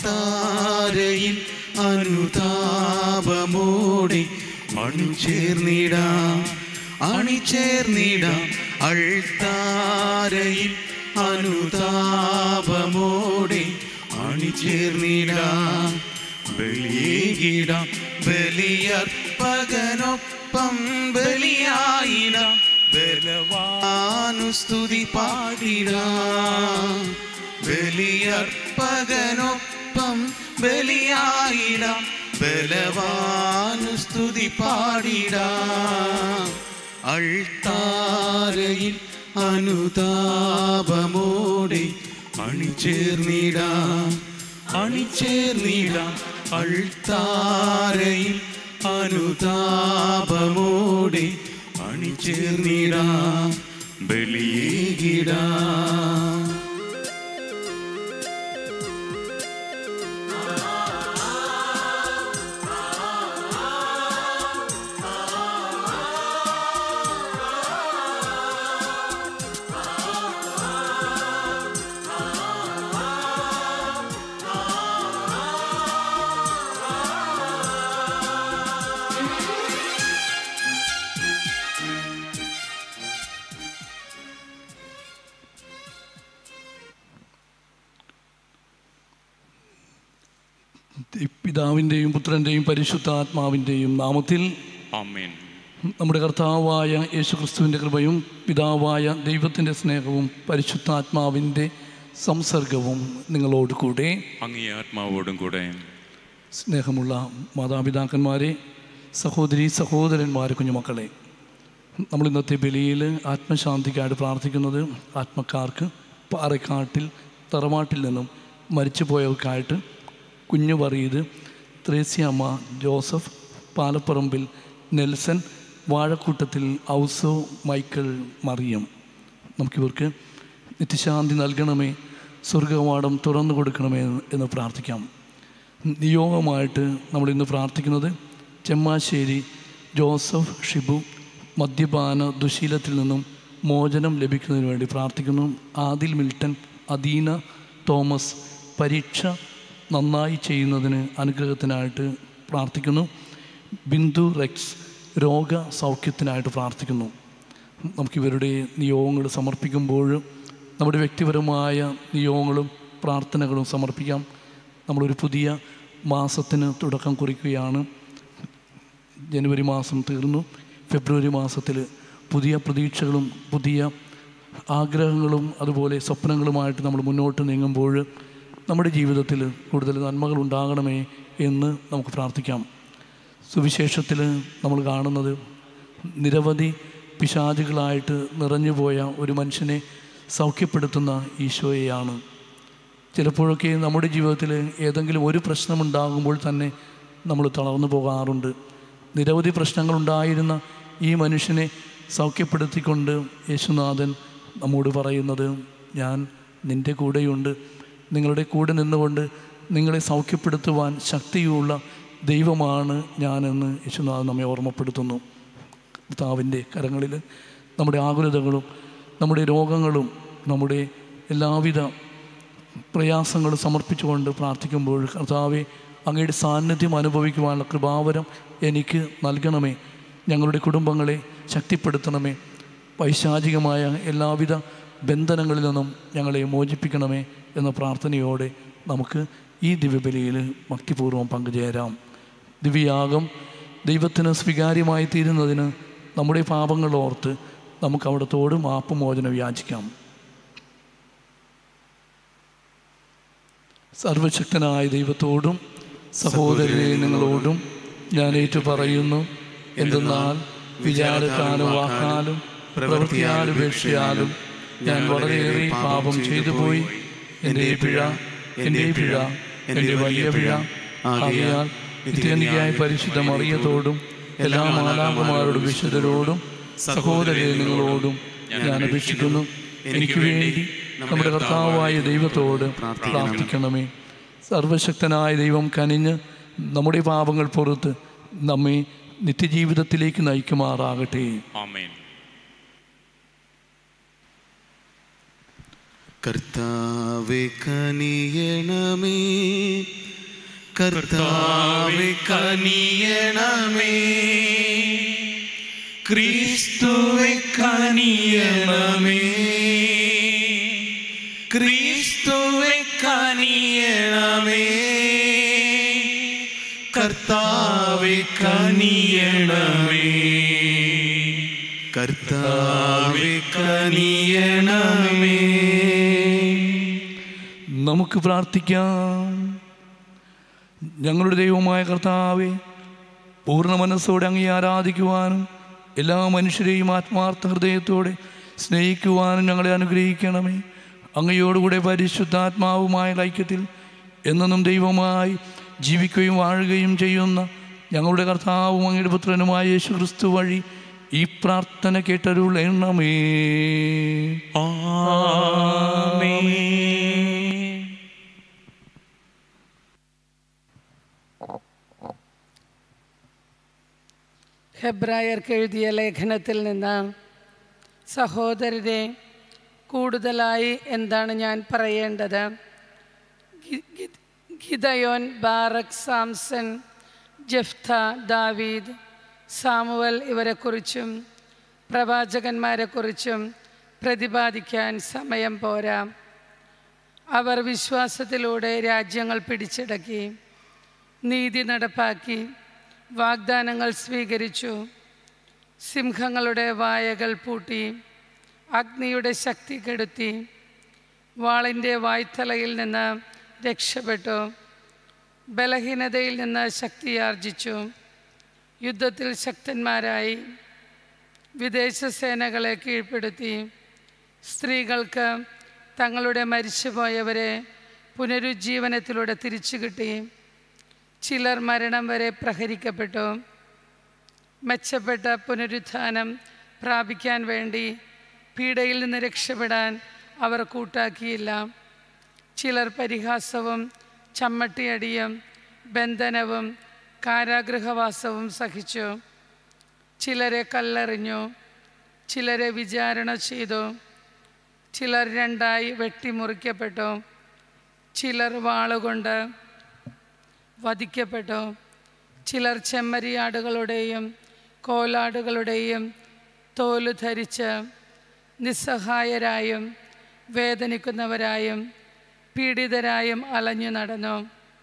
അൾത്താരയിൽ അനുതാപമോടെ അണിചേർന്നിടാം അൾത്താരയിൽ അനുതാപമോടെ അണിചേർന്നിടാം ബലിയേകിടാം ബലിയർപ്പകനൊപ്പം ബലിയായിടാം ബലവാനുസ്തുതി പാടിടാം ബലിയർപ്പകനൊപ്പം ബലിയായിടാം ബലവാനുസ്തുതി പാടിടാം അൾത്താരയിൽ അനുതാപമോടെ അണിചേർന്നിടാം അൾത്താരയിൽ അനുതാപമോടെ അണിചേർന്നിടാം ബലിയേകിടാം. പിതാവിൻ്റെയും പുത്രൻ്റെയും പരിശുദ്ധാത്മാവിൻ്റെയും നാമത്തിൽ ആമേൻ. നമ്മുടെ കർത്താവായ യേശുക്രിസ്തുവിൻ്റെ കൃപയും പിതാവായ ദൈവത്തിൻ്റെ സ്നേഹവും പരിശുദ്ധാത്മാവിൻ്റെ സംസർഗവും നിങ്ങളോട് കൂടെ അങ്ങേ ആത്മാവോടും കൂടെ. സ്നേഹമുള്ള മാതാപിതാക്കന്മാരെ, സഹോദരി സഹോദരന്മാരെ, കുഞ്ഞുമക്കളെ, നമ്മൾ ഇന്നത്തെ ബലിയിൽ ആത്മശാന്തിക്കായിട്ട് പ്രാർത്ഥിക്കുന്നത് ആത്മക്കാർക്ക് പാറക്കാട്ടിൽ തറവാട്ടിൽ നിന്നും മരിച്ചു പോയവർക്കായിട്ട് Kunju Vareed, Thresiamma, Joseph, Palapparambil Nelson, Vazhakkoottathil Ouso, Michael, Mariyam, നമുക്കിവർക്ക് നിത്യശാന്തി നൽകണമേ, സ്വർഗകവാടം തുറന്നു കൊടുക്കണമേ എന്ന് പ്രാർത്ഥിക്കാം. നിയോഗമായിട്ട് നമ്മളിന്ന് പ്രാർത്ഥിക്കുന്നത് ചെമ്മാശ്ശേരി ജോസഫ് ഷിബു മദ്യപാന ദുശീലത്തിൽ നിന്നും മോചനം ലഭിക്കുന്നതിന് വേണ്ടി പ്രാർത്ഥിക്കുന്നു. ആദിൽ മിൽട്ടൺ, അദീന തോമസ് പരീക്ഷ നന്നായി ചെയ്യുന്നതിന് അനുഗ്രഹത്തിനായിട്ട് പ്രാർത്ഥിക്കുന്നു. ബിന്ദു റെക്സ് രോഗസൗഖ്യത്തിനായിട്ട് പ്രാർത്ഥിക്കുന്നു. നമുക്കിവരുടെ നിയോഗങ്ങൾ സമർപ്പിക്കുമ്പോൾ നമ്മുടെ വ്യക്തിപരമായ നിയോഗങ്ങളും പ്രാർത്ഥനകളും സമർപ്പിക്കാം. നമ്മളൊരു പുതിയ മാസത്തിന് തുടക്കം കുറിക്കുകയാണ്. ജനുവരി മാസം തീർന്നു. ഫെബ്രുവരി മാസത്തിൽ പുതിയ പ്രതീക്ഷകളും പുതിയ ആഗ്രഹങ്ങളും അതുപോലെ സ്വപ്നങ്ങളുമായിട്ട് നമ്മൾ മുന്നോട്ട് നീങ്ങുമ്പോൾ നമ്മുടെ ജീവിതത്തിൽ കൂടുതൽ നന്മകൾ ഉണ്ടാകണമേ എന്ന് നമുക്ക് പ്രാർത്ഥിക്കാം. സുവിശേഷത്തിൽ നമ്മൾ കാണുന്നത് നിരവധി പിശാചുകളായിട്ട് നിറഞ്ഞുപോയ ഒരു മനുഷ്യനെ സൗഖ്യപ്പെടുത്തുന്ന ഈശോയെയാണ്. ചിലപ്പോഴൊക്കെ നമ്മുടെ ജീവിതത്തിൽ ഏതെങ്കിലും ഒരു പ്രശ്നമുണ്ടാകുമ്പോൾ തന്നെ നമ്മൾ തളർന്നു പോകാറുണ്ട്. നിരവധി പ്രശ്നങ്ങളുണ്ടായിരുന്ന ഈ മനുഷ്യനെ സൗഖ്യപ്പെടുത്തിക്കൊണ്ട് യേശുനാഥൻ നമ്മോട് പറയുന്നത്, ഞാൻ നിൻ്റെ കൂടെയുണ്ട്, നിങ്ങളുടെ കൂടെ നിന്നുകൊണ്ട് നിങ്ങളെ സൗഖ്യപ്പെടുത്തുവാൻ ശക്തിയുള്ള ദൈവമാണ് ഞാനെന്ന് യേശുനാഥൻ നമ്മെ ഓർമ്മപ്പെടുത്തുന്നു. കർത്താവിൻ്റെ കരങ്ങളിൽ നമ്മുടെ ആകുലതകളും നമ്മുടെ രോഗങ്ങളും നമ്മുടെ എല്ലാവിധ പ്രയാസങ്ങളും സമർപ്പിച്ചുകൊണ്ട് പ്രാർത്ഥിക്കുമ്പോൾ, കർത്താവെ, അങ്ങയുടെ സാന്നിധ്യം അനുഭവിക്കുവാനുള്ള കൃപാവരം എനിക്ക് നൽകണമേ, ഞങ്ങളുടെ കുടുംബങ്ങളെ ശക്തിപ്പെടുത്തണമേ, പൈശാചികമായ എല്ലാവിധ ബന്ധനങ്ങളിൽ നിന്നും ഞങ്ങളെ മോചിപ്പിക്കണമേ എന്ന പ്രാർത്ഥനയോടെ നമുക്ക് ഈ ദിവ്യബലിയിൽ ഭക്തിപൂർവ്വം പങ്കുചേരാം. ദിവ്യയാഗം ദൈവത്തിന് സ്വീകാര്യമായി തീരുന്നതിന് നമ്മുടെ പാപങ്ങൾ ഓർത്ത് നമുക്ക് അവിടത്തോട് മാപ്പുമോചനം യാചിക്കാം. സർവശക്തനായ ദൈവത്തോടും സഹോദരരെ നിങ്ങളോടും ഞാൻ ഏറ്റുപറയുന്നു, എന്തെന്നാൽ വിചാരത്താലും വാക്കാലും പ്രവൃത്തിയാലും ഉപേക്ഷയാലും ഞാൻ വളരെയേറെ പാപം ചെയ്തു പോയി. എൻ്റെ പിഴ, എൻ്റെ വലിയ പിഴ. ആകയാൽ നിത്യനിധിയായ പരിശുദ്ധ മറിയത്തോടും എല്ലാ മാലാഖമാരോടും വിശുദ്ധരോടും സഹോദരരെ നിങ്ങളോടും ഞാൻ അപേക്ഷിക്കുന്നു, എനിക്ക് വേണ്ടി നമ്മുടെ കർത്താവായ ദൈവത്തോട് പ്രാർത്ഥിക്കണമേ. സർവശക്തനായ ദൈവം കനിഞ്ഞ് നമ്മുടെ പാപങ്ങൾ പുറത്ത് നമ്മെ നിത്യജീവിതത്തിലേക്ക് നയിക്കുമാറാകട്ടെ. ആമേൻ. കർത്താവേ കനിയണമേ, കർത്താവേ കനിയണമേ, ക്രിസ്തുവേ കനിയണമേ, ക്രിസ്തുവേ കനിയണമേ, കർത്താവേ കനിയണമേ, കർത്താവേ കനിയണമേ. നമുക്ക് പ്രാർത്ഥിക്കാം. ഞങ്ങളുടെ ദൈവമായ കർത്താവേ, പൂർണ്ണ മനസ്സോടെ അങ്ങേ ആരാധിക്കുവാനും എല്ലാ മനുഷ്യരെയും ആത്മാർത്ഥ ഹൃദയത്തോടെ സ്നേഹിക്കുവാനും ഞങ്ങളെ അനുഗ്രഹിക്കണമേ. അങ്ങയോടുകൂടെ പരിശുദ്ധാത്മാവുമായ ഐക്യത്തിൽ എന്നും ദൈവമായി ജീവിക്കുകയും വാഴുകയും ചെയ്യുന്ന ഞങ്ങളുടെ കർത്താവും അങ്ങയുടെ പുത്രനുമായ യേശു ക്രിസ്തു വഴി ഈ പ്രാർത്ഥന കേട്ടരുളണമേ. ആമേൻ. ഹെബ്രായർക്ക് എഴുതിയ ലേഖനത്തിൽ നിന്ന്, സഹോദരരെ, കൂടുതലായി എന്താണ് ഞാൻ പറയേണ്ടത്? ഗിദയോൻ, ബാറക്, സാംസൺ, ജെഫ്ത, ദാവീദ്, സാമുവൽ ഇവരെക്കുറിച്ചും പ്രവാചകന്മാരെക്കുറിച്ചും പ്രതിപാദിക്കാൻ സമയം പോരാ. അവർ വിശ്വാസത്തിലൂടെ രാജ്യങ്ങൾ പിടിച്ചടക്കി, നീതി നടപ്പാക്കി, വാഗ്ദാനങ്ങൾ സ്വീകരിച്ചു, സിംഹങ്ങളുടെ വായകൾ പൂട്ടി, അഗ്നിയുടെ ശക്തി കെടുത്തി, വാളിൻ്റെ വായ്ത്തലയിൽ നിന്ന് രക്ഷപ്പെട്ടു, ബലഹീനതയിൽ നിന്ന് ശക്തിയാർജിച്ചു, യുദ്ധത്തിൽ ശക്തന്മാരായി, വിദേശ സേനകളെ കീഴ്പ്പെടുത്തി, സ്ത്രീകൾക്ക് തങ്ങളുടെ മരിച്ചുപോയവരെ പുനരുജ്ജീവനത്തിലൂടെ തിരിച്ചു കിട്ടി, ചിലർ മരണം വരെ പ്രഹരിക്കപ്പെട്ടു. മെച്ചപ്പെട്ട പുനരുത്ഥാനം പ്രാപിക്കാൻ വേണ്ടി പീഡയിൽ നിന്ന് രക്ഷപ്പെടാൻ അവർ കൂട്ടാക്കിയില്ല. ചിലർ പരിഹാസവും ചമ്മട്ടിയടിയും ബന്ധനവും കാരാഗൃഹവാസവും സഹിച്ചു. ചിലരെ കല്ലെറിഞ്ഞു, ചിലരെ വിചാരണ ചെയ്തു, ചിലർ രണ്ടായി വെട്ടിമുറിക്കപ്പെട്ടു, ചിലർ വാളുകൊണ്ട് വധിക്കപ്പെട്ടു, ചിലർ ചെമ്മരിയാടുകളുടെയും കോലാടുകളുടെയും തോല് ധരിച്ച് നിസ്സഹായരായും വേദനിക്കുന്നവരായും പീഡിതരായും അലഞ്ഞു നടന്നു.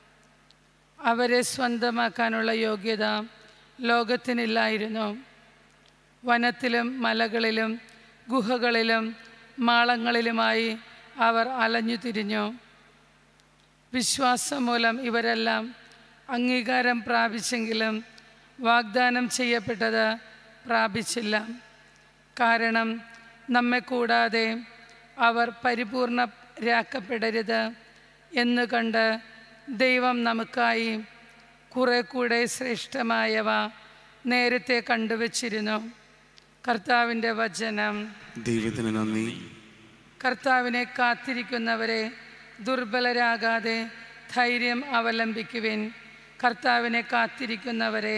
അവരെ സ്വന്തമാക്കാനുള്ള യോഗ്യത ലോകത്തിനില്ലായിരുന്നു. വനത്തിലും മലകളിലും ഗുഹകളിലും മാളങ്ങളിലുമായി അവർ അലഞ്ഞു തിരിഞ്ഞു. വിശ്വാസം മൂലം ഇവരെല്ലാം അംഗീകാരം പ്രാപിച്ചെങ്കിലും വാഗ്ദാനം ചെയ്യപ്പെട്ടത് പ്രാപിച്ചില്ല. കാരണം നമ്മെ കൂടാതെ അവർ പരിപൂർണരാക്കപ്പെടരുത് എന്ന് കണ്ട് ദൈവം നമുക്കായി കുറെ കൂടെ ശ്രേഷ്ഠമായവ നേരത്തെ കണ്ടുവച്ചിരുന്നു. കർത്താവിൻ്റെ വചനം. ദൈവത്തിന് നന്ദി. കർത്താവിനെ കാത്തിരിക്കുന്നവരെ ദുർബലരാകാതെ ധൈര്യം അവലംബിക്കുവിൻ. കർത്താവിനെ കാത്തിരിക്കുന്നവരെ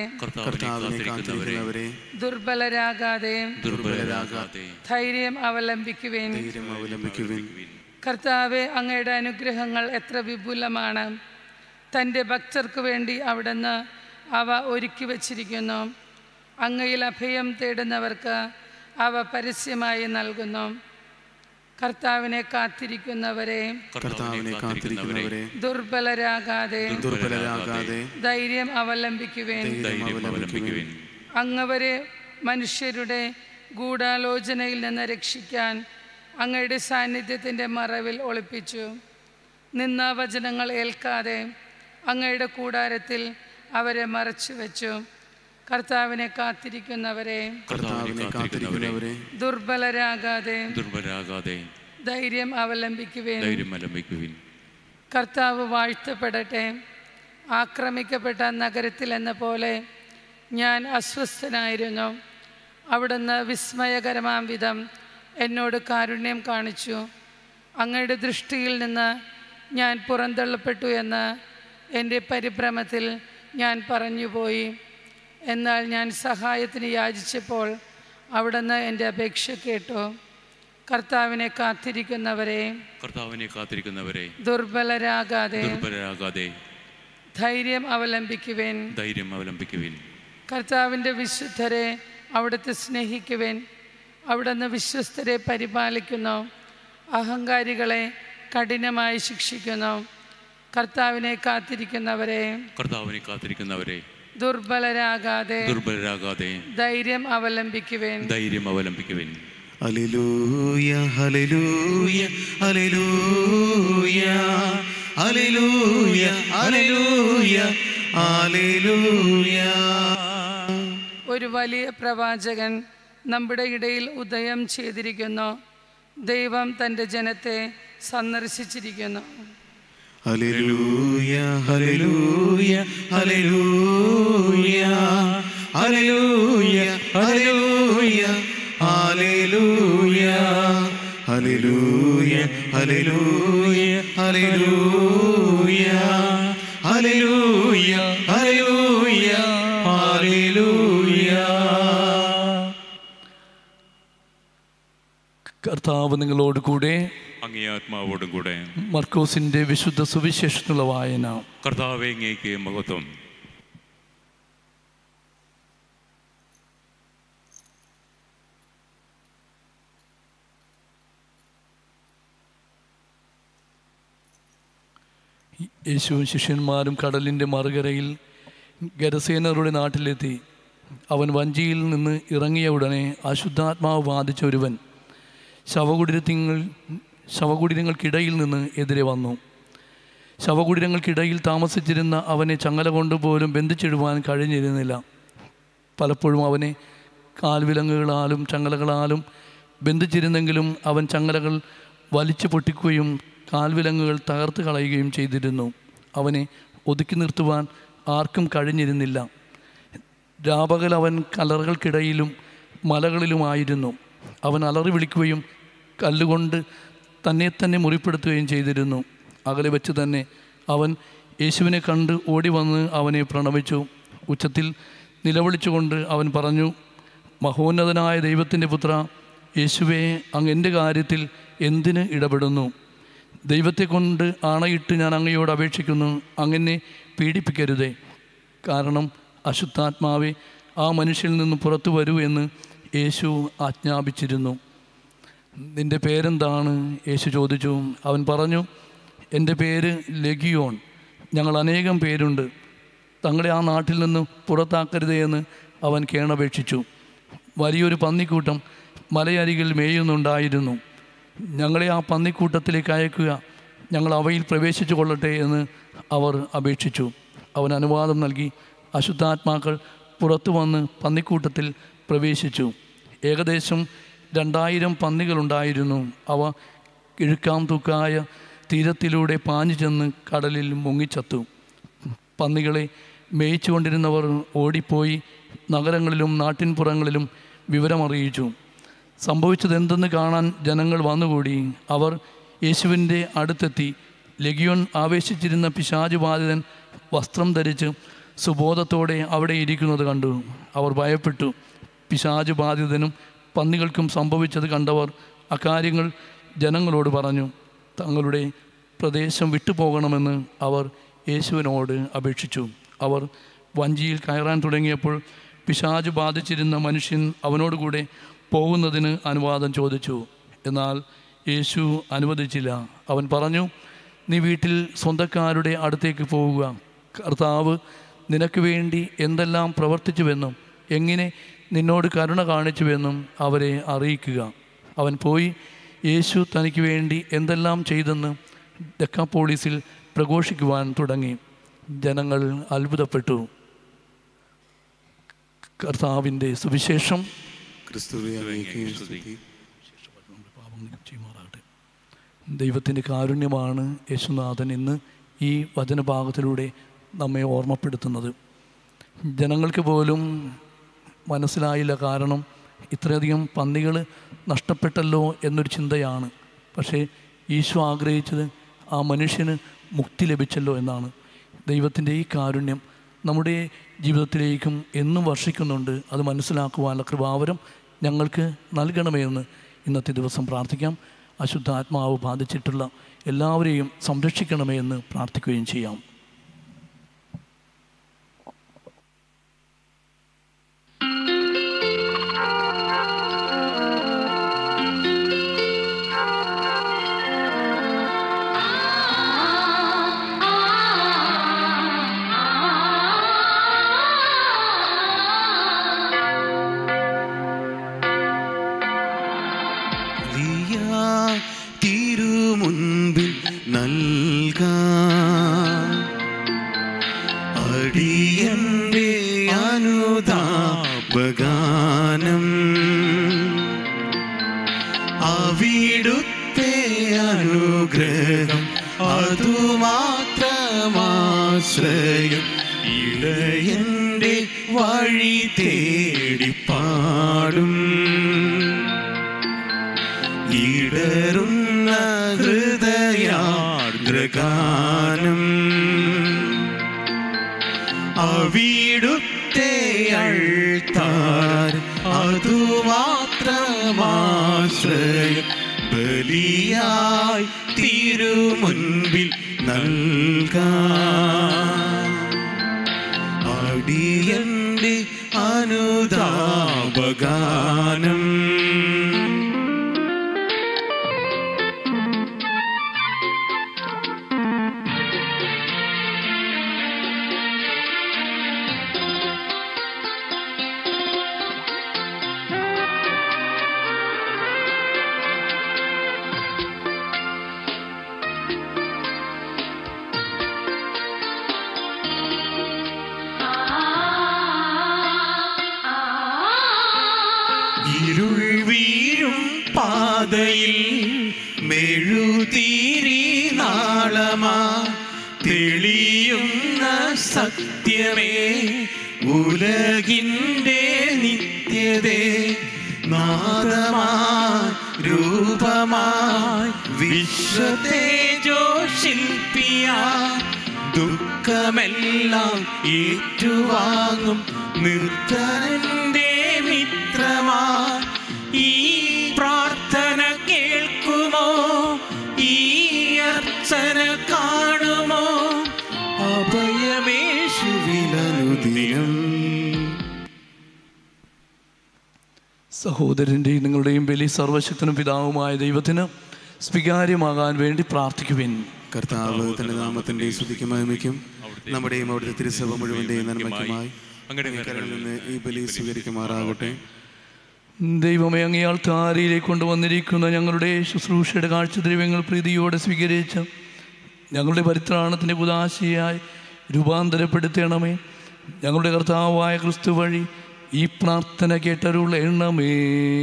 ദുർബലരാകാതെ ധൈര്യം അവലംബിക്കുവിൻ. കർത്താവെ, അങ്ങയുടെ അനുഗ്രഹങ്ങൾ എത്ര വിപുലമാണ്! തൻ്റെ ഭക്തർക്ക് വേണ്ടി അവിടുന്ന് അവ ഒരുക്കി വച്ചിരിക്കുന്നു. അങ്ങയിൽ അഭയം തേടുന്നവർക്ക് അവ പരസ്യമായി നൽകുന്നു. കർത്താവിനെ കാത്തിരിക്കുന്നവരെ ദുർബലരാകാതെ ധൈര്യം അവലംബിക്കുവേൻ. അങ്ങവരെ മനുഷ്യരുടെ ഗൂഢാലോചനയിൽ നിന്ന് രക്ഷിക്കാൻ അങ്ങയുടെ സാന്നിധ്യത്തിൻ്റെ മറവിൽ ഒളിപ്പിച്ചു. നിന്ദാവചനങ്ങൾ ഏൽക്കാതെ അങ്ങയുടെ കൂടാരത്തിൽ അവരെ മറച്ചു വെച്ചു. കർത്താവിനെ കാത്തിരിക്കുന്നവരെ ദുർബലരാകാതെ ധൈര്യം അവലംബിക്കുവേൻ. കർത്താവ് വാഴ്ത്തപ്പെടട്ടെ. ആക്രമിക്കപ്പെട്ട നഗരത്തിൽ എന്ന പോലെ ഞാൻ അസ്വസ്ഥനായിരുന്നു. അവിടുന്ന് വിസ്മയകരമാം വിധം എന്നോട് കാരുണ്യം കാണിച്ചു. അങ്ങയുടെ ദൃഷ്ടിയിൽ നിന്ന് ഞാൻ പുറന്തള്ളപ്പെട്ടു എന്ന് എൻ്റെ പരിഭ്രമത്തിൽ ഞാൻ പറഞ്ഞുപോയി. എന്നാൽ ഞാൻ സഹായത്തിന് യാചിച്ചപ്പോൾ അവിടുന്ന് എൻ്റെ അപേക്ഷ കേട്ടു. കർത്താവിനെ കാത്തിരിക്കുന്നവരെ കർത്താവിനെ കാത്തിരിക്കുന്നവരെ ദുർബലരാകാതെ ധൈര്യം അവലംബിക്കുവിൻ. കർത്താവിൻ്റെ വിശുദ്ധരെ അവിടുത്തെ സ്നേഹിക്കുവിൻ. അവിടുന്ന് വിശ്വസ്തരെ പരിപാലിക്കുന്നു, അഹങ്കാരികളെ കഠിനമായി ശിക്ഷിക്കുന്നു. കർത്താവിനെ കാത്തിരിക്കുന്നവരെ ദുർബലരാകാതെ ധൈര്യം അവലംബിക്കുവിൻ. ഹല്ലേലൂയ ഹല്ലേലൂയ ഹല്ലേലൂയ ഹല്ലേലൂയ ഹല്ലേലൂയ ഹല്ലേലൂയ. ഒരു വലിയ പ്രവാചകൻ നമ്മുടെ ഇടയിൽ ഉദയം ചെയ്തിരിക്കുന്നു. ദൈവം തൻ്റെ ജനത്തെ സന്ദർശിച്ചിരിക്കുന്നു. ഹല്ലേലൂയ ഹല്ലേലൂയ ഹല്ലേലൂയ ഹല്ലേലൂയ ഹല്ലേലൂയ ഹല്ലേലൂയ ഹല്ലേലൂയ ഹല്ലേലൂയ ഹല്ലേലൂയ ഹല്ലേലൂയ ഹല്ലേലൂയ ഹല്ലേലൂയ. കർത്താവ് നിങ്ങളോട് കൂടെ, അങ്ങേ ആത്മാവോടും കൂടെ. മർക്കോസിന്റെ വിശുദ്ധ സുവിശേഷത്തിലുള്ള വായന. കർത്താവേ, അങ്ങേക്ക് മഹത്വം. യേശുവും ശിഷ്യന്മാരും കടലിൻ്റെ മറുകരയിൽ ഗരസേനരുടെ നാട്ടിലെത്തി. അവൻ വഞ്ചിയിൽ നിന്ന് ഇറങ്ങിയ ഉടനെ അശുദ്ധാത്മാവ് ബാധിച്ച ഒരുവൻ ശവകുടീരങ്ങൾക്കിടയിൽ നിന്ന് എതിരെ വന്നു. ശവകുടീരങ്ങൾക്കിടയിൽ താമസിച്ചിരുന്ന അവനെ ചങ്ങല കൊണ്ടുപോലും ബന്ധിച്ചിടുവാൻ കഴിഞ്ഞിരുന്നില്ല. പലപ്പോഴും അവനെ കാൽവിലങ്ങുകളാലും ചങ്ങലകളാലും ബന്ധിച്ചിരുന്നെങ്കിലും അവൻ ചങ്ങലകൾ വലിച്ചു പൊട്ടിക്കുകയും കാൽവിലങ്ങുകൾ തകർത്ത് കളയുകയും ചെയ്തിരുന്നു. അവനെ ഒതുക്കി നിർത്തുവാൻ ആർക്കും കഴിഞ്ഞിരുന്നില്ല. രാപകൽ അവൻ കല്ലറകൾക്കിടയിലും മലകളിലുമായിരുന്നു. അവൻ അലറി വിളിക്കുകയും കല്ലുകൊണ്ട് തന്നെ മുറിപ്പെടുത്തുകയും ചെയ്തിരുന്നു. അകലെ വെച്ച് തന്നെ അവൻ യേശുവിനെ കണ്ട് ഓടി വന്ന് അവനെ പ്രണമിച്ചു. ഉച്ചത്തിൽ നിലവിളിച്ചുകൊണ്ട് അവൻ പറഞ്ഞു, മഹോന്നതനായ ദൈവത്തിൻ്റെ പുത്ര യേശുവേ, അങ്ങ് എൻ്റെ കാര്യത്തിൽ എന്തിന് ഇടപെടുന്നു? ദൈവത്തെ കൊണ്ട് ആണയിട്ട് ഞാൻ അങ്ങയോട് അപേക്ഷിക്കുന്നു, അങ്ങനെ പീഡിപ്പിക്കരുതേ. കാരണം അശുദ്ധാത്മാവെ, ആ മനുഷ്യനിൽ നിന്ന് പുറത്തു വരൂ എന്ന് യേശു ആജ്ഞാപിച്ചിരുന്നു. നിൻ്റെ പേരെന്താണ്? യേശു ചോദിച്ചു. അവൻ പറഞ്ഞു, എൻ്റെ പേര് ലെഗിയോൺ. ഞങ്ങൾ അനേകം പേരുണ്ട്. തങ്ങളെ ആ നാട്ടിൽ നിന്ന് പുറത്താക്കരുതേ എന്ന് അവൻ കേണപേക്ഷിച്ചു. വലിയൊരു പന്നിക്കൂട്ടം മലയരികിൽ മേയുന്നുണ്ടായിരുന്നു. ഞങ്ങളെ ആ പന്നിക്കൂട്ടത്തിലേക്ക് അയക്കുക, ഞങ്ങൾ അവയിൽ പ്രവേശിച്ചു കൊള്ളട്ടെ എന്ന് അവർ അപേക്ഷിച്ചു. അവൻ അനുവാദം നൽകി. അശുദ്ധാത്മാക്കൾ പുറത്തു വന്ന് പന്നിക്കൂട്ടത്തിൽ പ്രവേശിച്ചു. ഏകദേശം 2000 പന്നികളുണ്ടായിരുന്നു. അവ കിഴുക്കാം തൂക്കായ തീരത്തിലൂടെ പാഞ്ഞു ചെന്ന് കടലിൽ മുങ്ങിച്ചത്തു. പന്നികളെ മേയിച്ചുകൊണ്ടിരുന്നവർ ഓടിപ്പോയി നഗരങ്ങളിലും നാട്ടിൻപുറങ്ങളിലും വിവരമറിയിച്ചു. സംഭവിച്ചതെന്തെന്ന് കാണാൻ ജനങ്ങൾ വന്നുകൂടി. അവർ യേശുവിൻ്റെ അടുത്തെത്തി. ലെഗിയോൺ ആവേശിച്ചിരുന്ന പിശാചുബാധിതൻ വസ്ത്രം ധരിച്ച് സുബോധത്തോടെ അവിടെ ഇരിക്കുന്നത് കണ്ടു. അവർ ഭയപ്പെട്ടു. പിശാചുബാധിതനും പന്നികൾക്കും സംഭവിച്ചത് കണ്ടവർ അക്കാര്യങ്ങൾ ജനങ്ങളോട് പറഞ്ഞു. തങ്ങളുടെ പ്രദേശം വിട്ടുപോകണമെന്ന് അവർ യേശുവിനോട് അപേക്ഷിച്ചു. അവർ വഞ്ചിയിൽ കയറാൻ തുടങ്ങിയപ്പോൾ പിശാചു ബാധിച്ചിരുന്ന മനുഷ്യൻ അവനോടുകൂടെ പോകുന്നതിന് അനുവാദം ചോദിച്ചു. എന്നാൽ യേശു അനുവദിച്ചില്ല. അവൻ പറഞ്ഞു, നീ വീട്ടിൽ സ്വന്തക്കാരുടെ അടുത്തേക്ക് പോവുക. കർത്താവ് നിനക്ക് വേണ്ടി എന്തെല്ലാം പ്രവർത്തിച്ചുവെന്നും എങ്ങനെ നിന്നോട് കരുണ കാണിച്ചുവെന്നും അവരെ അറിയിക്കുക. അവൻ പോയി യേശു തനിക്ക് വേണ്ടി എന്തെല്ലാം ചെയ്തെന്ന് ദെക്കാപോളിസിൽ പ്രഘോഷിക്കുവാൻ തുടങ്ങി. ജനങ്ങൾ അത്ഭുതപ്പെട്ടു. കർത്താവിൻ്റെ സുവിശേഷം. ദൈവത്തിൻ്റെ കാരുണ്യമാണ് യേശുനാഥൻ ഇന്ന് ഈ വചനഭാഗത്തിലൂടെ നമ്മെ ഓർമ്മപ്പെടുത്തുന്നത്. ജനങ്ങൾക്ക് പോലും മനസ്സിലായില്ല. കാരണം ഇത്രയധികം പന്നികൾ നഷ്ടപ്പെട്ടല്ലോ എന്നൊരു ചിന്തയാണ്. പക്ഷേ ഈശോ ആഗ്രഹിച്ചത് ആ മനുഷ്യന് മുക്തി ലഭിച്ചല്ലോ എന്നാണ്. ദൈവത്തിൻ്റെ ഈ കാരുണ്യം നമ്മുടെ ജീവിതത്തിലേക്കും എന്നും വർഷിക്കുന്നുണ്ട്. അത് മനസ്സിലാക്കുവാനുള്ള കൃപാവരം ഞങ്ങൾക്ക് നൽകണമെന്ന് ഇന്നത്തെ ദിവസം പ്രാർത്ഥിക്കാം. അശുദ്ധാത്മാവ് ബാധിച്ചിട്ടുള്ള എല്ലാവരെയും സംരക്ഷിക്കണമേ എന്ന് പ്രാർത്ഥിക്കുകയും ചെയ്യാം. തിരുമുൻപിൽ നൽകാം അടിയന്റെ അനുതാപഗാനം. അവിടുത്തെ അനുഗ്രഹം അതുമാത്രമാശ്രയം. ഇടയന്റെ വഴി തേടിപ്പാടും ഇടറുന്ന ഹൃദയാർദ്രഗാനം. അവിടുത്തെ അൾത്താർ അതുമാത്രമാശ്രയം. ബലിയായി തിരുമുൻപിൽ നൽകാം അടിയന്റെ അനുതാപഗാനം. ഇരുൾ വീഴും പാതയിൽ മെഴുതിരി നാളമാ തെളിയുന്ന സത്യമേ ഉലകിൻ്റെ നിത്യതേ. നാദമായി രൂപമായി വിശ്വതേജോ ശില്പിയായി ദുഃഖമെല്ലാം ഏറ്റുവാങ്ങും നിർധനന്റെ മിത്രമാ. ഈ പ്രാർത്ഥന കേൾക്കുമോ? ഈ അർച്ചന കാണുമോ? അഭയമേശുവിലനുദിനം. സഹോദരൻ്റെയും നിങ്ങളുടെയും ബലി സർവശക്തനും പിതാവുമായ ദൈവത്തിന് സ്വീകാര്യമാകാൻ വേണ്ടി പ്രാർത്ഥിക്കുവിൻ. കർത്താവ് തന്റെ നാമത്തിന്റെ സ്തുതിക്കും മഹിമയ്ക്കും നമ്മുടെയും അവിടുത്തെ തിരുസഭ മുഴുവന്റെയും നന്മയ്ക്കുമായി അങ്ങയുടെ നിന്ന് ഈ ബലി സ്വീകരിക്കുമാറാകട്ടെ. ദൈവമേ, അങ്ങേ ആൾത്താരയിലേക്ക് കൊണ്ടുവന്നിരിക്കുന്ന ഞങ്ങളുടെ ശുശ്രൂഷയുടെ കാഴ്ചദ്രവ്യങ്ങൾ പ്രീതിയോടെ സ്വീകരിച്ച് ഞങ്ങളുടെ പരിത്രാണത്തിൻ്റെ കുദാശയായി രൂപാന്തരപ്പെടുത്തണമേ. ഞങ്ങളുടെ കർത്താവായ ക്രിസ്തു വഴി ഈ പ്രാർത്ഥന കേട്ടരുളണമേ.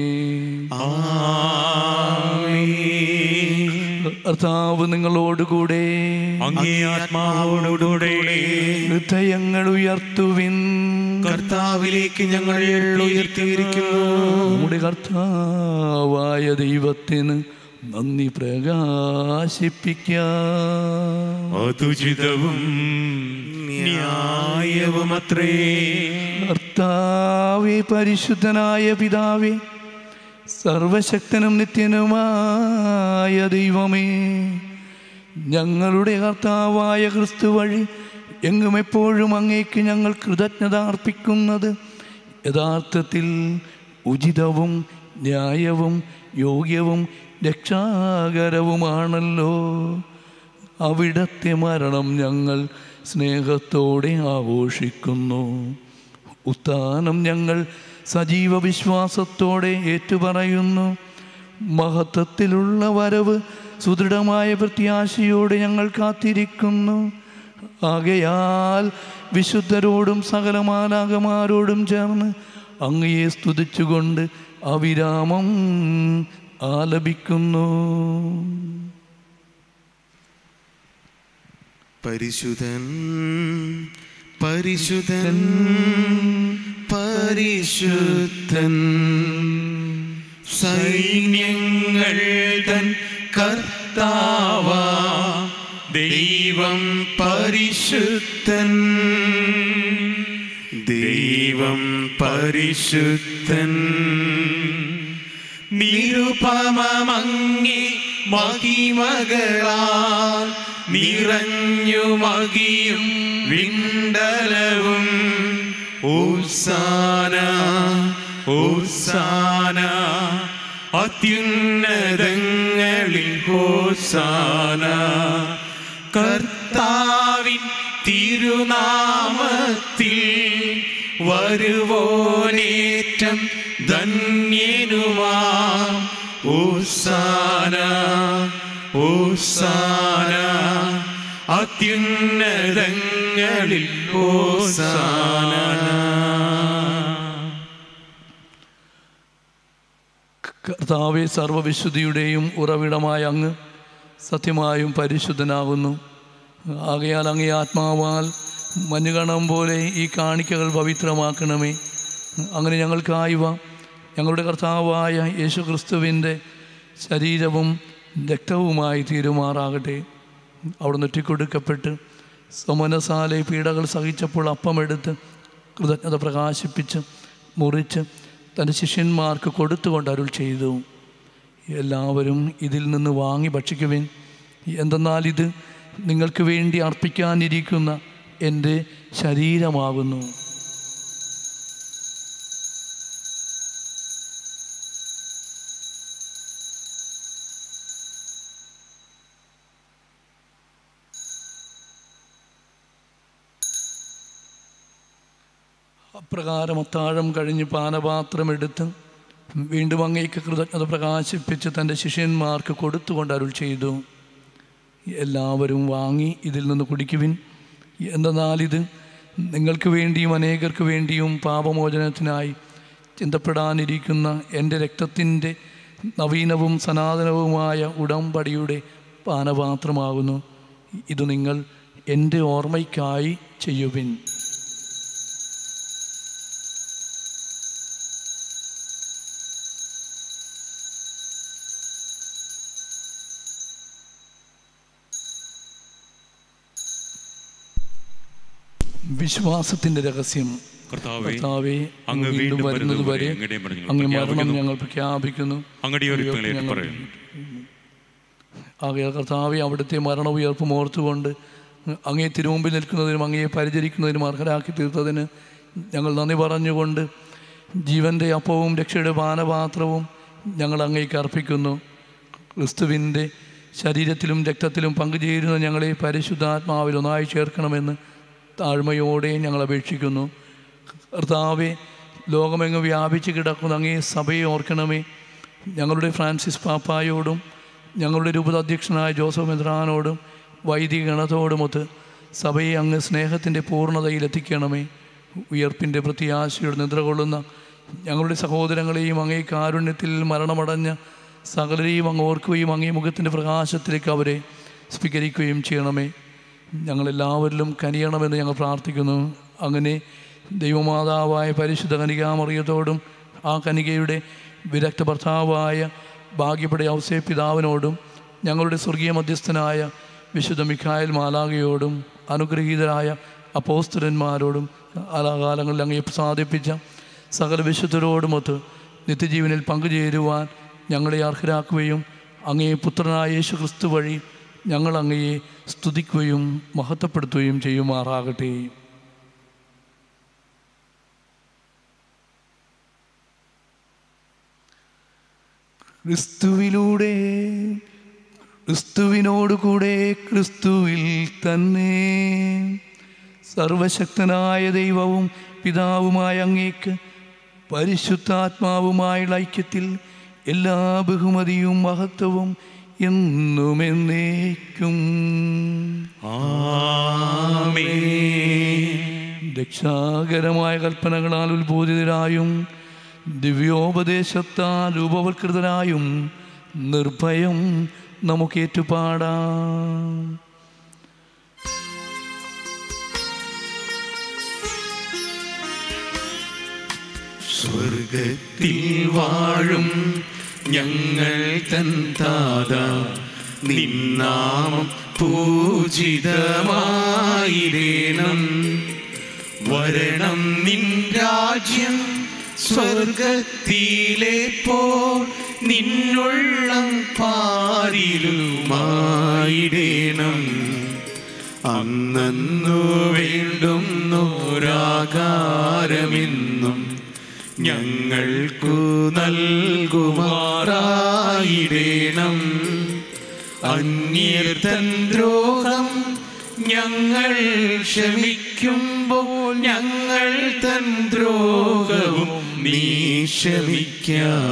കർത്താവ് നിങ്ങളോടുകൂടെ, അങ്ങേ ആത്മാവോടുകൂടെ. ഹൃദയങ്ങൾ ഉയർത്തുവിൻ. കർത്താവിലേക്ക് ഞങ്ങൾ ഉയർത്തിയിരിക്കുന്നു. നമ്മുടെ കർത്താവായ ദൈവത്തിന് നന്ദി പ്രകാശിപ്പിക്കാം. അതുചിതവും ന്യായവുമത്രേ. കർത്താവേ, പരിശുദ്ധനായ പിതാവേ, സർവശക്തനും നിത്യനുമായ ദൈവമേ, ഞങ്ങളുടെ കർത്താവായ ക്രിസ്തു വഴി എങ്ങും എപ്പോഴും അങ്ങേക്ക് ഞങ്ങൾ കൃതജ്ഞത അർപ്പിക്കുന്നത് യഥാർത്ഥത്തിൽ ഉചിതവും ന്യായവും യോഗ്യവും രക്ഷാകരവുമാണല്ലോ. അവിടത്തെ മരണം ഞങ്ങൾ സ്നേഹത്തോടെ ആഘോഷിക്കുന്നു. ഉത്ഥാനം ഞങ്ങൾ സജീവ വിശ്വാസത്തോടെ ഏറ്റുപറയുന്നു. മഹത്വത്തിലുള്ള വരവ് സുദൃഢമായ പ്രത്യാശയോടെ ഞങ്ങൾ കാത്തിരിക്കുന്നു. ആകയാൽ വിശുദ്ധരോടും സകല മാലാഖമാരോടും ചേർന്ന് അങ്ങയെ സ്തുതിച്ചുകൊണ്ട് അവിരാമം ആലപിക്കുന്നു. പരിശുദ്ധൻ പരിശുദ്ധൻ പരിശുദ്ധൻ സൈന്യങ്ങൾ തൻ കർത്താവാ ദൈവം പരിശുദ്ധൻ. ദൈവം പരിശുദ്ധൻ. നിരുപമമങ്ങേ മഹിമകളാൽ നിറഞ്ഞു മകിയും വിണ്ടലവും. ഹോസാന ഹോസാന അത്യുന്നതങ്ങളിൽ ഹോസാന. കർത്താവിൻ തിരുനാമത്തിൽ വരുവോനേറ്റം ധന്യനുമാം. ഹോസാന ഹോസാന അത്യുന്നതങ്ങളിൽ ഹോസാന. കർത്താവേ, സർവ്വവിശുദ്ധിയുടെയും ഉറവിടമായ അങ്ങ് സത്യമായും പരിശുദ്ധനാകുന്നു. ആകയാൽ അങ്ങേ ആത്മാവാൽ മഞ്ഞുകണം പോലെ ഈ കാണിക്കകൾ പവിത്രമാക്കണമേ. അങ്ങനെ ഞങ്ങൾക്കായവ ഞങ്ങളുടെ കർത്താവായ യേശു ക്രിസ്തുവിൻ്റെ ശരീരവും രക്തവുമായി തീരുമാറാകട്ടെ. അവിടെ നെറ്റിക്കൊടുക്കപ്പെട്ട് സമനസാലെ പീഡകൾ സഹിച്ചപ്പോൾ അപ്പമെടുത്ത് കൃതജ്ഞത പ്രകാശിപ്പിച്ച് മുറിച്ച് തൻ്റെ ശിഷ്യന്മാർക്ക് കൊടുത്തുകൊണ്ട് അരുൾ ചെയ്തു, എല്ലാവരും ഇതിൽ നിന്ന് വാങ്ങി ഭക്ഷിക്കുവിൻ. എന്തെന്നാൽ ഇത് നിങ്ങൾക്ക് വേണ്ടി അർപ്പിക്കാനിരിക്കുന്ന എൻ്റെ ശരീരമാകുന്നു. അപ്രകാരം അത്താഴം കഴിഞ്ഞ് പാനപാത്രമെടുത്ത് വീണ്ടും അങ്ങേക്ക് കൃതജ്ഞത പ്രകാശിപ്പിച്ച് തൻ്റെ ശിഷ്യന്മാർക്ക് കൊടുത്തുകൊണ്ട് അരുൾ ചെയ്തു, എല്ലാവരും വാങ്ങി ഇതിൽ നിന്ന് കുടിക്കുവിൻ. എന്തെന്നാൽ ഇത് നിങ്ങൾക്ക് വേണ്ടിയും അനേകർക്ക് വേണ്ടിയും പാപമോചനത്തിനായി ചിന്തപ്പെടാനിരിക്കുന്ന എൻ്റെ രക്തത്തിൻ്റെ നവീനവും സനാതനവുമായ ഉടമ്പടിയുടെ പാനപാത്രമാകുന്നു. ഇത് നിങ്ങൾ എൻ്റെ ഓർമ്മയ്ക്കായി ചെയ്യുവിൻ. വിശ്വാസത്തിൻ്റെ രഹസ്യം. കർത്താവേ, അങ്ങ് വീണ്ടും വരുന്നത് വരെ അങ്ങ് മരണം ഞങ്ങൾ പ്രഖ്യാപിക്കുന്നു. ആകയാൽ കർത്താവേ, അവിടുത്തെ മരണ ഉയർപ്പും ഓർത്തുകൊണ്ട് അങ്ങേ തിരുമുമ്പിൽ നിൽക്കുന്നതിനും അങ്ങയെ പരിചരിക്കുന്നതിനും അർഹരാക്കി തീർത്തതിന് ഞങ്ങൾ നന്ദി പറഞ്ഞുകൊണ്ട് ജീവൻ്റെ അപ്പവും രക്ഷയുടെ പാനപാത്രവും ഞങ്ങൾ അങ്ങേക്ക് അർപ്പിക്കുന്നു. ക്രിസ്തുവിൻ്റെ ശരീരത്തിലും രക്തത്തിലും പങ്കുചേരുന്ന ഞങ്ങളെ പരിശുദ്ധാത്മാവിൽ ഒന്നായി ചേർക്കണമെന്ന് താഴ്മയോടെ ഞങ്ങൾ അപേക്ഷിക്കുന്നു. കർത്താവെ, ലോകമെങ്ങും വ്യാപിച്ച് കിടക്കുന്ന അങ്ങേ സഭയെ ഓർക്കണമേ. ഞങ്ങളുടെ ഫ്രാൻസിസ് പാപ്പായോടും ഞങ്ങളുടെ രൂപതാധ്യക്ഷനായ ജോസഫ് മെത്രാനോടും വൈദിക ഗണത്തോടുമൊത്ത് സഭയെ അങ്ങ് സ്നേഹത്തിൻ്റെ പൂർണ്ണതയിലെത്തിക്കണമേ. ഉയർപ്പിൻ്റെ പ്രത്യാശയോട് നിദ്രകൊള്ളുന്ന ഞങ്ങളുടെ സഹോദരങ്ങളെയും അങ്ങേ കാരുണ്യത്തിൽ മരണമടഞ്ഞ സകലരെയും അങ്ങ് ഓർക്കുകയും അങ്ങേ മുഖത്തിൻ്റെ പ്രകാശത്തിലേക്ക് അവരെ സ്വീകരിക്കുകയും ചെയ്യണമേ. ഞങ്ങളെല്ലാവരിലും കനിയണമെന്ന് ഞങ്ങൾ പ്രാർത്ഥിക്കുന്നു. അങ്ങനെ ദൈവമാതാവായ പരിശുദ്ധ കനികാമറിയത്തോടും ആ കനികയുടെ വിരക്ത ഭർത്താവായ ഭാഗ്യപ്പെട്ട ഔസേപ്പ് പിതാവിനോടും ഞങ്ങളുടെ സ്വർഗീയ മധ്യസ്ഥനായ വിശുദ്ധ മിഖായേൽ മാലാഖയോടും അനുഗ്രഹീതരായ അപ്പോസ്തലന്മാരോടും കാലാകാലങ്ങളിൽ അങ്ങയെ പ്രസാദിപ്പിച്ച സകല വിശുദ്ധരോടുമൊത്ത് നിത്യജീവനിൽ പങ്കുചേരുവാൻ ഞങ്ങളെ അർഹരാക്കുകയും അങ്ങയെ പുത്രനായ യേശു ക്രിസ്തു വഴി ഞങ്ങൾ അങ്ങയെ സ്തുതിക്കുകയും മഹത്വപ്പെടുത്തുകയും ചെയ്യുമാറാകട്ടെ. ക്രിസ്തുവിലൂടെ, ക്രിസ്തുവിനോടുകൂടെ, ക്രിസ്തുവിൽ തന്നെ സർവശക്തനായ ദൈവവും പിതാവുമായ അങ്ങേക്ക് പരിശുദ്ധാത്മാവുമായുള്ള ഐക്യത്തിൽ എല്ലാ ബഹുമതിയും മഹത്വവും എന്നും എന്നേക്കും ആമേൻ. രക്ഷാകരമായ കൽപ്പനകളാൽ ഉത്ബോധിതരായും ദിവ്യോപദേശത്താൽ രൂപവത്കൃതരായും നിർഭയം നമുക്ക് ഏറ്റുപാടാം. സ്വർഗത്തിൽ വാഴും ഞങ്ങൾ തൻ താതാ, നിന്നാമം പൂജിതമായിടേണം. വരണം നിൻ രാജ്യം സ്വർഗത്തിലെ പോൽ നിന്നുള്ളം പാരിലുമായിടേണം. അന്നു വേണ്ടുന്നൊരാകാരമെന്നും ഞങ്ങൾക്കു നൽകുമാറായിടേണം. അന്യർ തൻ ദ്രോഹം ഞങ്ങൾ ക്ഷമിക്കുമ്പോൾ ഞങ്ങൾ തൻ ദ്രോഹവും നീ ക്ഷമിക്ക.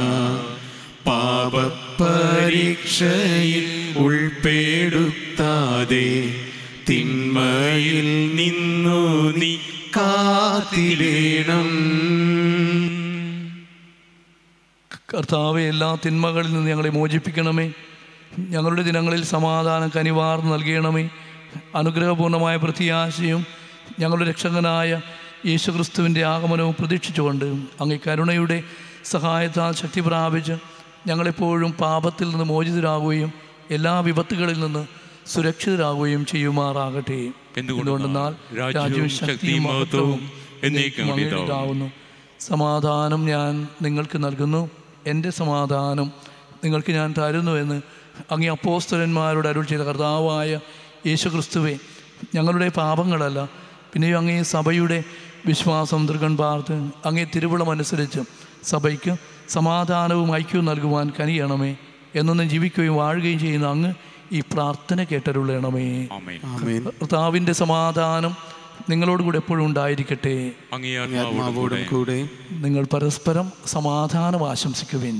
പാപപരീക്ഷയിൽ ഉൾപ്പെടുത്താതെ തിന്മയിൽ നിന്നു നീ കാത്തിടേണം. കർത്താവെ, എല്ലാ തിന്മകളിൽ നിന്ന് ഞങ്ങളെ മോചിപ്പിക്കണമേ. ഞങ്ങളുടെ ദിനങ്ങളിൽ സമാധാനം കനിവാർന്ന് നൽകണമേ. അനുഗ്രഹപൂർണമായ പ്രത്യാശയും ഞങ്ങളുടെ രക്ഷകനായ യേശുക്രിസ്തുവിൻ്റെ ആഗമനവും പ്രതീക്ഷിച്ചുകൊണ്ട് അങ്ങേ കരുണയുടെ സഹായത്താൽ ശക്തി പ്രാപിച്ച് ഞങ്ങളെപ്പോഴും പാപത്തിൽ നിന്ന് മോചിതരാകുകയും എല്ലാ വിപത്തുകളിൽ നിന്ന് സുരക്ഷിതരാകുകയും ചെയ്യുമാറാകട്ടെ. എന്തുകൊണ്ടെന്നാൽ രാജ്യവും ശക്തിയും മഹത്വവും എന്നേക്കുമാകുന്നു. സമാധാനം ഞാൻ നിങ്ങൾക്ക് നൽകുന്നു, എൻ്റെ സമാധാനം നിങ്ങൾക്ക് ഞാൻ തരുന്നുവെന്ന് അങ്ങേ അപ്പോസ്തലന്മാരോട് അരുൾ ചെയ്ത കർത്താവായ യേശുക്രിസ്തുവേ, ഞങ്ങളുടെ പാപങ്ങളല്ല പിന്നെയും അങ്ങേ സഭയുടെ വിശ്വാസം ദൃഢൻ പാർത്ത് അങ്ങേ തിരുവുളമനുസരിച്ച് സഭയ്ക്ക് സമാധാനവും ഐക്യവും നൽകുവാൻ കനിയണമേ. എന്നൊന്നും ജീവിക്കുകയും വാഴുകയും ചെയ്യുന്ന അങ്ങ് ഈ പ്രാർത്ഥന കേട്ടരുളണമേ. കർത്താവിൻ്റെ സമാധാനം നിങ്ങളോടുകൂടെ എപ്പോഴും ഉണ്ടായിരിക്കട്ടെ. നിങ്ങൾ പരസ്പരം സമാധാനം ആശംസിക്കുവിൻ.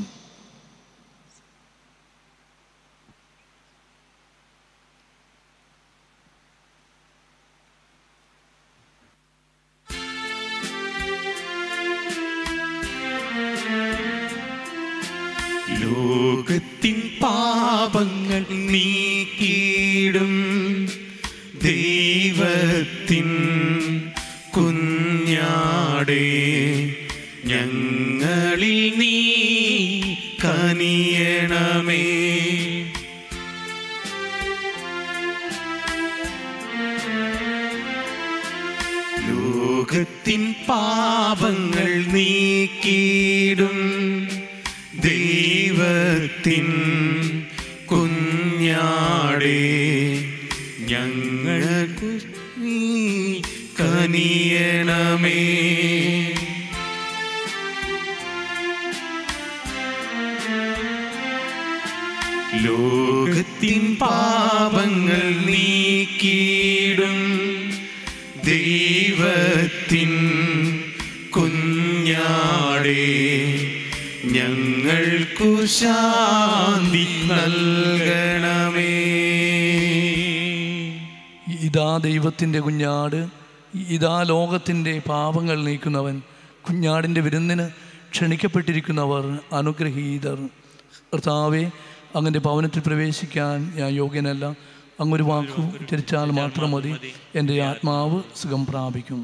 ലോകത്തിൻ പാപങ്ങൾ നീക്കിയിടും ദൈവത്തിൻ കുഞ്ഞാടേ, ഞങ്ങളിൽ നീ കനിയണമേ. ലോകത്തിൻ പാപങ്ങൾ നീക്കിയിടും ദൈവത്തിൻ കുഞ്ഞാടേ, ഞങ്ങൾക്കു നീ കനിയണമേ. ലോകത്തിൻ പാപങ്ങൾ നീക്കിയിടും ദൈവത്തിൻ കുഞ്ഞാടേ, ഞങ്ങൾക്കു ശാന്തി നൽകണമേ. ഇതാ ദൈവത്തിൻ്റെ കുഞ്ഞാട്, ഇതാ ലോകത്തിൻ്റെ പാപങ്ങൾ നീക്കുന്നവൻ. കുഞ്ഞാടിൻ്റെ വിരുന്നിന് ക്ഷണിക്കപ്പെട്ടിരിക്കുന്നവർ അനുഗ്രഹീതർ. കർത്താവെ, അങ്ങൻ്റെ ഭവനത്തിൽ പ്രവേശിക്കാൻ ഞാൻ യോഗ്യനല്ല. അങ്ങൊരു വാക്കു ഉച്ചരിച്ചാൽ മാത്രം മതി, എൻ്റെ ആത്മാവ് സുഖം പ്രാപിക്കും.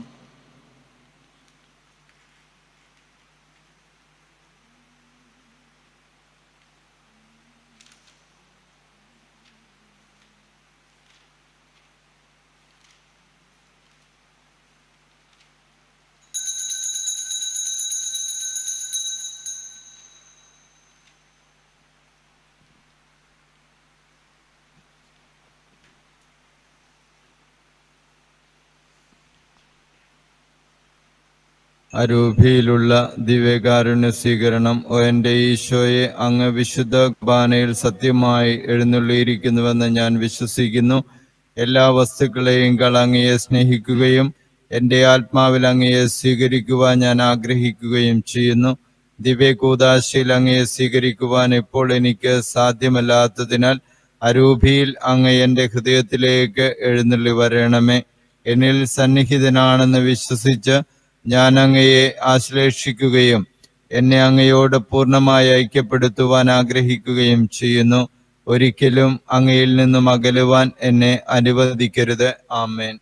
അരൂപിയിലുള്ള ദിവ്യകാരുണ്യ സ്വീകരണം. ഓ എൻ്റെ ഈശോയെ, അങ്ങ് വിശുദ്ധ കുർബാനയിൽ സത്യമായി എഴുന്നള്ളിയിരിക്കുന്നുവെന്ന് ഞാൻ വിശ്വസിക്കുന്നു. എല്ലാ വസ്തുക്കളെയും അങ്ങയെ സ്നേഹിക്കുകയും എൻ്റെ ആത്മാവിൽ അങ്ങയെ സ്വീകരിക്കുവാൻ ഞാൻ ആഗ്രഹിക്കുകയും ചെയ്യുന്നു. ദിവ്യകൂദാശയിൽ അങ്ങയെ സ്വീകരിക്കുവാൻ ഇപ്പോൾ എനിക്ക് സാധ്യമല്ലാത്തതിനാൽ അരൂപിയിൽ അങ്ങ് എൻ്റെ ഹൃദയത്തിലേക്ക് എഴുന്നള്ളി വരണമേ. എന്നിൽ സന്നിഹിതനാണെന്ന് വിശ്വസിച്ച് ഞാൻ അങ്ങയെ ആശ്ലേഷിക്കുകയും എന്നെ അങ്ങയോട് പൂർണ്ണമായി ഐക്യപ്പെടുത്തുവാൻ ആഗ്രഹിക്കുകയും ചെയ്യുന്നു. ഒരിക്കലും അങ്ങയിൽ നിന്നും അകലുവാൻ എന്നെ അനുവദിക്കരുത്. ആമേൻ.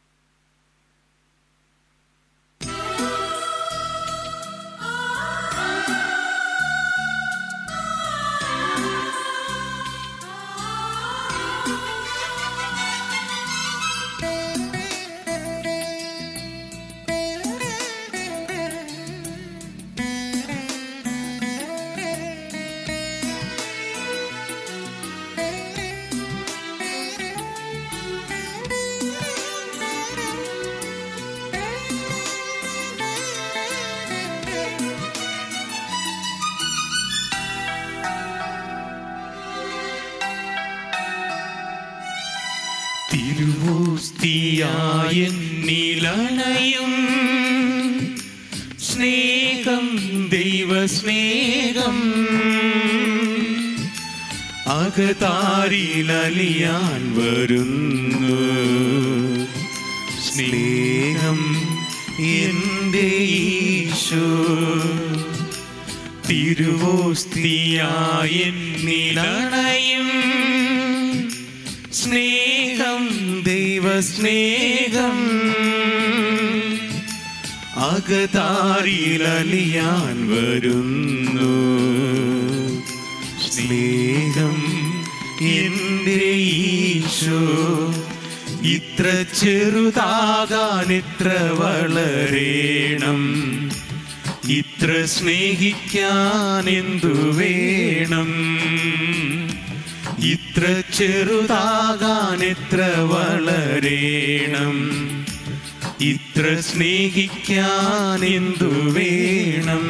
തിരുവോസ്തിയായെന്നിലണയും സ്നേഹം ദൈവസ്നേഹം അകതാരിലലിയാൻ വരുന്നു. സ്നേഹം എൻ്റെ ഈശോ തിരുവോസ്തിയായെന്നിലണയും സ്നേഹം ദൈവസ്നേഹം അകതാരിലലിയാൻ വരുന്നു. സ്നേഹം എൻ്റെ ഈശോ ഇത്ര ചെറുതാകാൻ എത്ര വളരേണം, ഇത്ര സ്നേഹിക്കാൻ എന്തു വേണം, ഇത്ര ചെറുതാകാൻ എത്ര വളരേണം, ഇത്ര സ്നേഹിക്കാൻ എന്തു വേണം.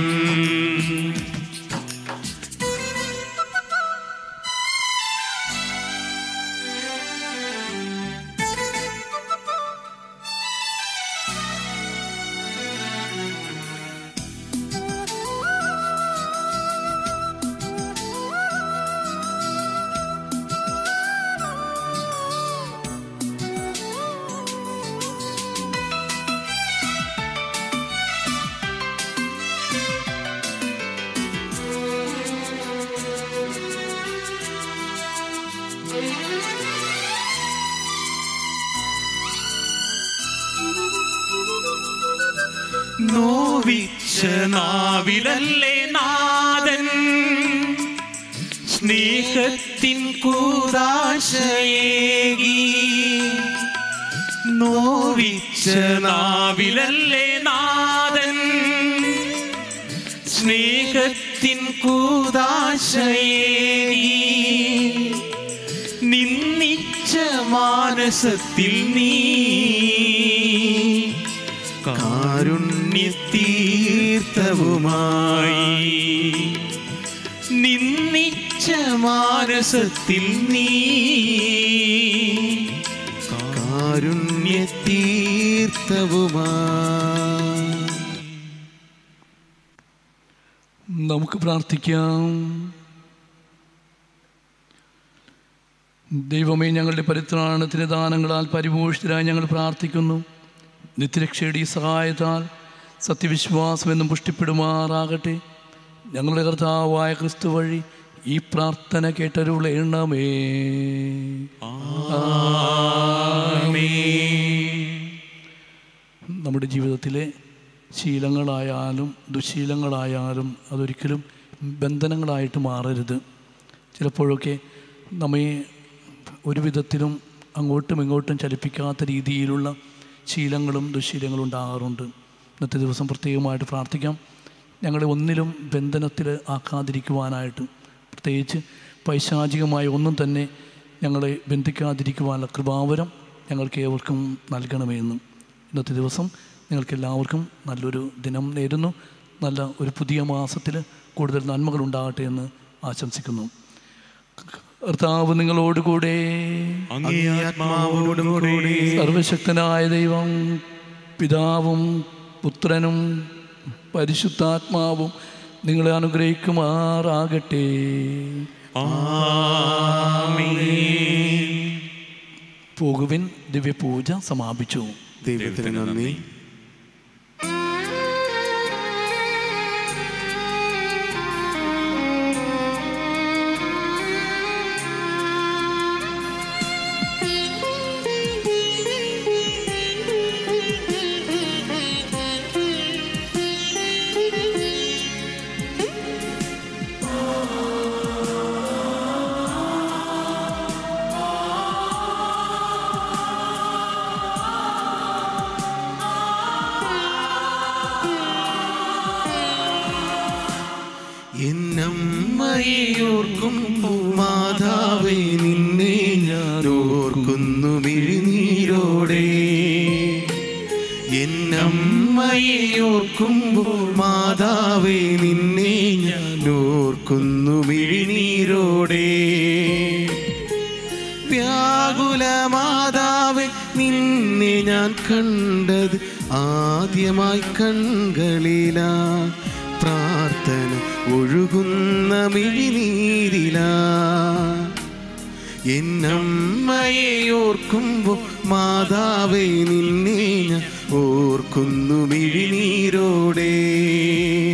നോവിച്ച നാവിലല്ലേ നാഥൻ സ്നേഹത്തിൻ കൂദാശയേകി. നോവിച്ച നാവിലല്ലേ നാഥൻ സ്നേഹത്തിൻ കൂദാശയേകി. നിന്നിച്ച മാനസത്തിൽ നീ കാരുണ്യതീർത്ഥവുമായി, നിന്നിച്ച മാനസത്തിൽ നീ കാരുണ്യതീർത്ഥവുമായി. നമുക്ക് പ്രാർത്ഥിക്കാം. ദൈവമേ, ഞങ്ങളുടെ പരിത്രാണത്തിന് ദാനങ്ങളാൽ പരിപോഷിതരായി ഞങ്ങൾ പ്രാർത്ഥിക്കുന്നു. നിത്യരക്ഷയുടെ ഈ സഹായത്താൽ സത്യവിശ്വാസമെന്നും പുഷ്ടിപ്പെടുമാറാകട്ടെ. ഞങ്ങളുടെ കർത്താവായ ക്രിസ്തു വഴി ഈ പ്രാർത്ഥന കേട്ടരുളേണമേ. നമ്മുടെ ജീവിതത്തിലെ ശീലങ്ങളായാലും ദുശീലങ്ങളായാലും അതൊരിക്കലും ബന്ധനങ്ങളായിട്ട് മാറരുത്. ചിലപ്പോഴൊക്കെ നമ്മെ ഒരു വിധത്തിലും അങ്ങോട്ടും ഇങ്ങോട്ടും ചലിപ്പിക്കാത്ത രീതിയിലുള്ള ശീലങ്ങളും ദുശീലങ്ങളും ഉണ്ടാകാറുണ്ട്. ഇന്നത്തെ ദിവസം പ്രത്യേകമായിട്ട് പ്രാർത്ഥിക്കാം, ഞങ്ങളെ ഒന്നിലും ബന്ധനത്തിൽ ആക്കാതിരിക്കുവാനായിട്ട്. പ്രത്യേകിച്ച് പൈശാചികമായ ഒന്നും തന്നെ ഞങ്ങളെ ബന്ധിക്കാതിരിക്കുവാനുള്ള കൃപാവരം ഞങ്ങൾക്ക് ഏവർക്കും നൽകണമെന്നും. ഇന്നത്തെ ദിവസം നിങ്ങൾക്കെല്ലാവർക്കും നല്ലൊരു ദിനം നേരുന്നു. നല്ല ഒരു പുതിയ മാസത്തിൽ കൂടുതൽ നന്മകളുണ്ടാകട്ടെ എന്ന് ആശംസിക്കുന്നു. കർത്താവ് നിങ്ങളോടുകൂടെ, സർവശക്തനായ ദൈവം പിതാവും പുത്രനും പരിശുദ്ധാത്മാവും നിങ്ങളെ അനുഗ്രഹിക്കുമാറാകട്ടെ. പോകുവിൻ, ദിവ്യപൂജ സമാപിച്ചു. ദൈവത്തിന് നന്ദി. എന്നമ്മയോർക്കുമ്പോൾ മാതാവേ നിന്നെ ഞാൻ ഓർക്കുന്നു മിഴിനീരോടെ. എന്നമ്മയോർക്കുമ്പോൾ മാതാവേ നിന്നെ ഞാൻ ഓർക്കുന്നു മിഴിനീരോടെ. വ്യാകുല മാതാവേ, നിന്നെ ഞാൻ കണ്ടത് ആദ്യമായി കൺകളിലാ. പ്രാർത്ഥന ഒഴുകുന്ന മിഴിനീരിലാ. എന്നമ്മയെ ഓർക്കുമ്പോൾ മാതാവേ, നിന്നെ ഞാൻ ഓർക്കുന്നു മിഴിനീരോടെ.